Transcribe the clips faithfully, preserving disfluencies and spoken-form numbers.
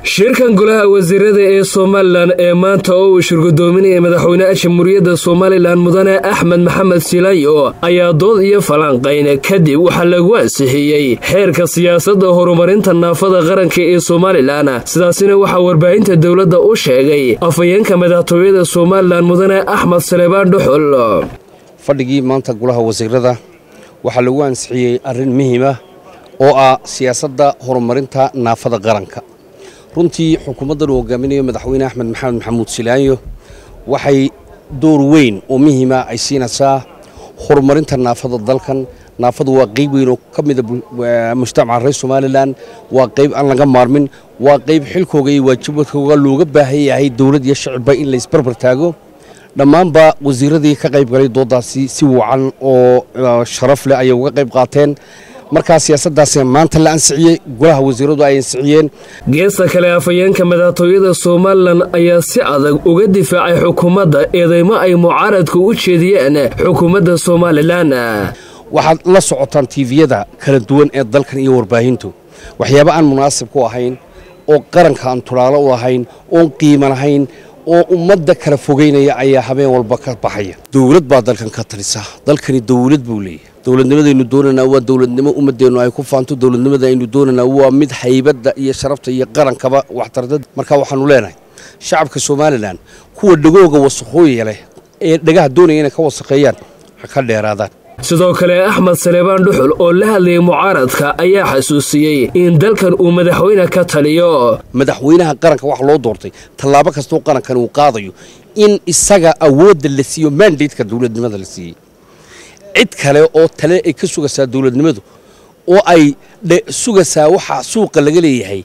shirkan golaha wasiirada ee Soomaaliland ee maanta oo uu shirgudoominaya madaxweynaha Jamhuuriyadda Soomaaliland mudane Axmed Maxamed Silayo ayaa dood iyo falanqayn kadib waxa lagu ansixiyay xeerka siyaasadda horumarinta naafada qaranka ee Soomaaliland sidaasina waxa warbaahinta dawladda u sheegay afayeenka madaxtooyada Soomaaliland mudane Axmed Salebaan Dhuxul. fadhigii maanta golaha wasiirada waxa lagu ansixiyay arrin muhiim ah oo ah siyaasadda horumarinta naafada qaranka. runtii xukuumadda uu hogaaminayo madaxweyne Axmed Maxamed Maxamuud Silayo waxay door weyn oo muhiim ah ay siinaysaa horumarinta naafada dalkan. naafadu waa qayb weyn oo ka mid ah mujtamaca reer Soomaaliland, waa qayb aan laga maarmin, waa qayb xilkooga iyo waajibadkooda looga baahan yahay dawlad iyo shacabba in la isbarbar taago. dhammaanba wasiiradii ka qayb galay doodaasi si wacan oo sharaf leh ayay uga qayb qaateen. marka siyaasaddaas maanta la ansixiyay golaha wasiiradu ay ansixiyeen. geesta kale afayeenka madaxtooyada Soomaaliland ayaa si adag uga difaacay xukuumadda eedeymo ay mucaaradku u jeediyeen xukuumadda Soomaaliland. waxaad la socotaan T V-yada kala duwan ee dalkan iyo warbaahintu waxyaabo aan munaasib ku ahayn oo qaranka aan tulaalo u ahayn oo qiimo lahayn oo ummadda kala fogeynaya ayaa habeen walba ka baxaya. dawlad baa dalkan ka talisa, dalkani dawlad buu leeyahay. dawladnimadaynu doonanaa waa dawladnimo ummadeennu ay ku faanto. dawladnimada aynu doonanaa waa mid haybadda iyo sharafta iyo qarankaba waxtarda. marka waxaanu leenahay shacabka Soomaaliland kuwa dhagooga wasaqooyinka leh ee dhagaha doonaya inay ka wasaqeeyaan ha ka dheeraadaan. sidoo kale Axmed Salebaan Dhuxul oo la hadlayay mucaaradka ayaa xasuusiyay in dalkan uu madaxweyne ka taliyo. madaxweynaha qaranka wax loo doortay tallaabo kasta oo qarankan uu qaadayo in isaga awoodda la siiyo mandate-ka dawladnimada la siiyay. cid kale oo tale ay ka sugaysaa dawladnimadu oo ay sugaysaa waxa suuqa laga leeyahay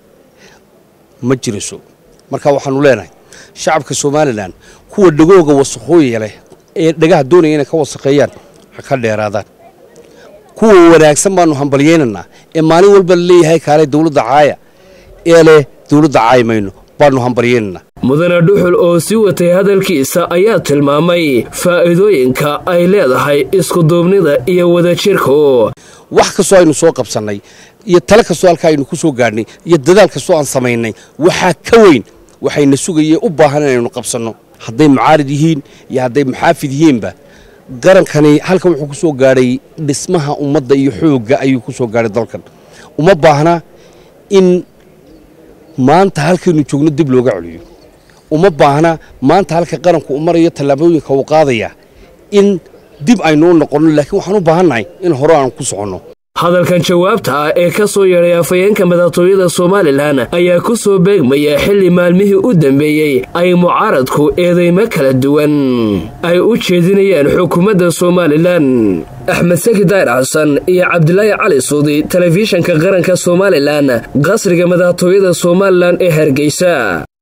ma jirayso. marka waxaanu leenahay shacabka Soomaaliland kuwa dhagooga wasaqooyinka leh ee dhagaha doonaya inay ka wasaqeeyaan ka dheeraadaan. kuwa wanaagsan baanu hambalyeynaa ee maalin walba leeyahay kaalay dawladda caaya ee leh dawladda caayimayno baanu hambalyeynaa. mudane Dhuxul oo si watay hadalkiisa ayaa tilmaamay faa'iidooyinka ay leedahay isku duubnida iyo wadajirka. wax kastoo aynu soo qabsanay iyo talo kastoo halka aynu ku soo gaadhnay iyo dadaal kastoo aan samaynay waxa ka weyn waxayna sugayeen u baahan inaynu qabsanno. hadday mucaarid yihiin iyo hadday muxaafid yihiinba qarankani halka wuxuu ku soo gaaray dhismaha ummadda iyo xoogga ayuu ku soo gaaray dalkan. uma baahna in maanta halkaynu joogno dib looga celiyo. uma baahna maanta halka qaranku u marayo tallaabooyinka uu qaadaya in dib aynu noqono, laakiin waxaan u baahannahay in hore aan ku soconno. hadalkan jawaabta ah ee ka soo yeedhay afayeenka madaxtooyada Soomaaliland ayaa ku soo beegmaya xilli maalmihii u dambeeyay ay mucaaradku eedeymo kala duwan ay u jeedinayaan xukuumadda Soomaaliland. Axmed Saki Daahir Xasan iyo Cabdilaahi Cali Suudi, telefishinka qaranka Soomaaliland, qasriga madaxtooyada Soomaaliland ee Hargeysa.